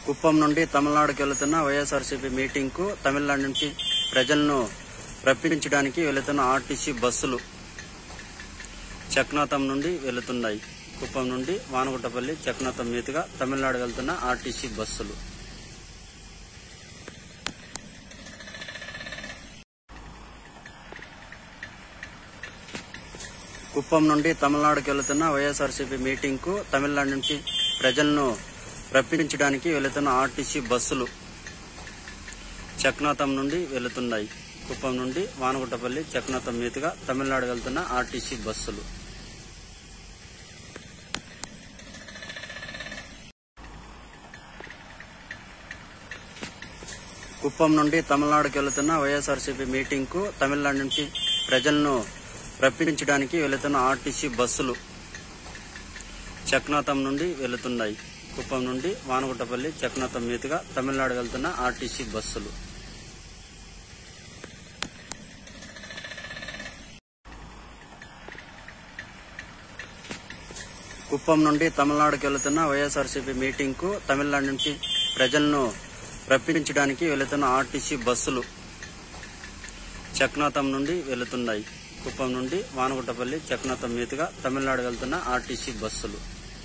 కుప్పం నుండి తమిళనాడుకు వెళుతున్న వైఎస్ఆర్సీపీ మీటింగ్ కు తమిళనాడు నుంచి ప్రజలను రప్పించడానికి వెళుతున్న ఆర్టీసీ బస్సులు చక్నాతం నుండి వెళుతున్నాయి. కుప్పం నుండి వానగుట్టపల్లి చక్నాతం మీదుగా తమిళనాడు వెళ్తున్న ఆర్టీసీ బస్సులు. కుప్పం నుండి తమిళనాడుకు వెళుతున్న వైఎస్ఆర్సీపీ మీటింగ్ కు తమిళనాడు నుంచి ప్రజలను రప్పించడానికి వెళుతున్న ఆర్టీసీ బస్సులు చక్నాతం నుండి వెళుతున్నాయి. కుప్పం నుండి వానగుట్టపల్లి చక్నాతం మీదుగా తమిళనాడు వెళ్తున్న ఆర్టీసీ బస్సులు. కుప్పం నుండి తమిళనాడుకు వెళుతున్న వైఎస్ఆర్సీపీ మీటింగ్ కు తమిళనాడు నుంచి ప్రజలను రప్పించడానికి వెళుతున్న ఆర్టీసీ బస్సులు చక్నాతం నుండి వెళుతున్నాయి. కుప్పం నుండి వానగుట్టపల్లి చక్నాతం మీదుగా తమిళనాడు వెళ్తున్న ఆర్టీసీ బస్సులు. కుప్పం నుండి తమిళనాడుకు వెళుతున్న వైఎస్ఆర్సీపీ మీటింగ్ కు తమిళనాడు నుంచి ప్రజలను రప్పించడానికి వెళుతున్న ఆర్టీసీ బస్సులు చక్నాతం నుండి వెళుతున్నాయి. కుప్పం నుండి వానగుట్టపల్లి చక్నాతం మీదుగా తమిళనాడు వెళ్తున్న ఆర్టీసీ బస్సులు.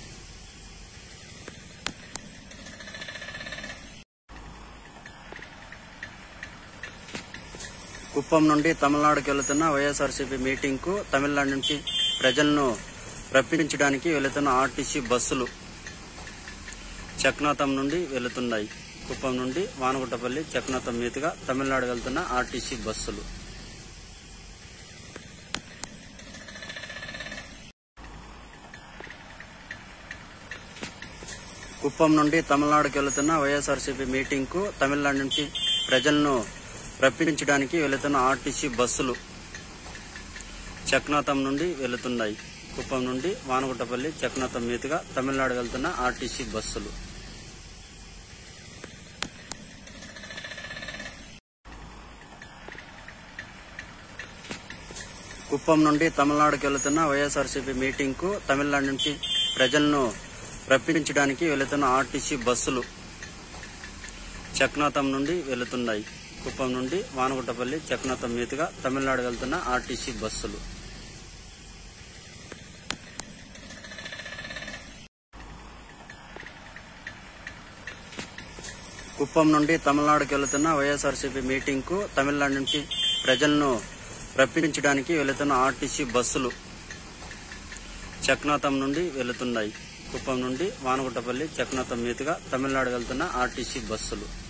కుప్పం నుండి తమిళనాడుకు వెళుతున్న వైఎస్ఆర్సీపీ మీటింగ్ కు తమిళనాడు నుంచి ప్రజలను రప్పించడానికి వెళుతున్న ఆర్టీసీ బస్సులు చక్నాతం నుండి వెళుతున్నాయి. కుప్పం నుండి వానగుట్టపల్లి చక్నాతం మీదుగా తమిళనాడు వెళ్తున్న ఆర్టీసీ బస్సులు. కుప్పం నుండి తమిళనాడుకు వెళుతున్న వైఎస్ఆర్సీపీ మీటింగ్ కు తమిళనాడు నుంచి ప్రజలను రప్పించడానికి వెళుతున్న ఆర్టీసీ బస్సులు చక్నాతం నుండి వెళుతున్నాయి. కుప్పం నుండి వానగుట్టపల్లి చక్నాతం మీదుగా తమిళనాడు వెళ్తున్న ఆర్టీసీ బస్సులు. కుప్పం నుండి తమిళనాడుకు వెళుతున్న వైఎస్ఆర్సీపీ మీటింగ్ కు తమిళనాడు నుంచి ప్రజలను రప్పించడానికి వెళుతున్న ఆర్టీసీ బస్సులు చక్నాతం నుండి వెళుతున్నాయి. కుప్పం నుండి వానగుట్టపల్లి చక్నాతం మీదుగా తమిళనాడు వెళ్తున్న ఆర్టీసీ బస్సులు. కుప్పం నుండి తమిళనాడుకు వెళుతున్న వైఎస్ఆర్సీపీ మీటింగ్ కు తమిళనాడు నుంచి ప్రజలను రప్పించడానికి వెళుతున్న ఆర్టీసీ బస్సులు చక్నాతం నుండి వెళుతున్నాయి. కుప్పం నుండి వానగుట్టపల్లి చక్నాతం మీదుగా తమిళనాడు వెళ్తున్న ఆర్టీసీ బస్సులు.